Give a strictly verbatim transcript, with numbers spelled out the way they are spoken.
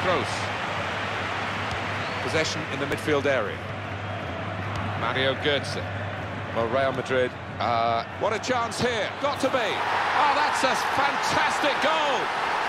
Kroos. Possession in the midfield area. Mario Gotze. Well, Real Madrid, uh, what a chance here. Got to be. Oh, that's a fantastic goal.